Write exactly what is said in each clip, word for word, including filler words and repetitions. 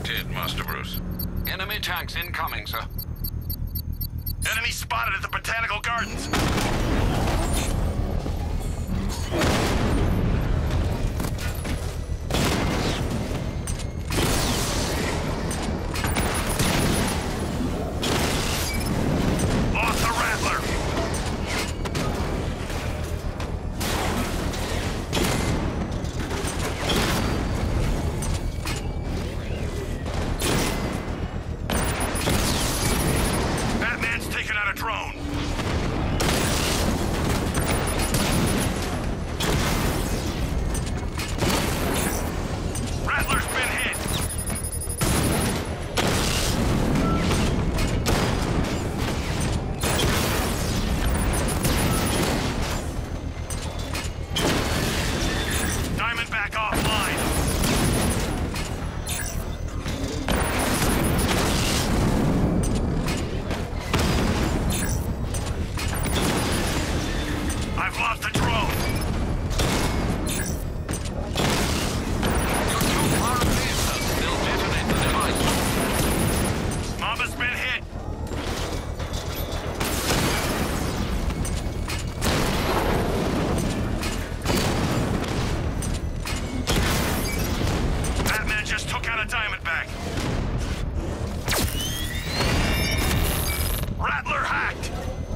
detected, Master Bruce. Enemy tanks incoming, sir. Enemy spotted at the Botanical Gardens. Lost the Rattler. Batman's taken out a drone. Rattler's been hit. Diamondback offline. I've lost the drone. You're too far away, sir. They'll detonate the device. Mamba's been hit. Batman just took out a Diamondback. Rattler hacked.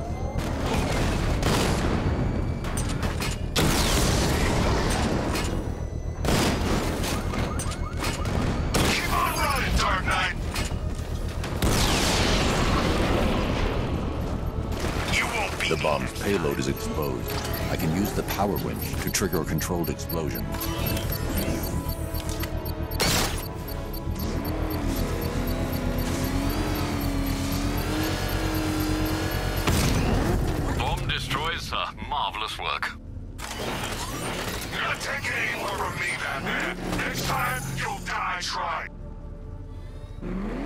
Keep on running, Dark Knight. You won't beat The me bomb's next payload is exposed. I can use the power winch to trigger a controlled explosion. Bomb destroys, sir. Marvelous work. You're not taking any more from me, Batman. Next time, you'll die trying.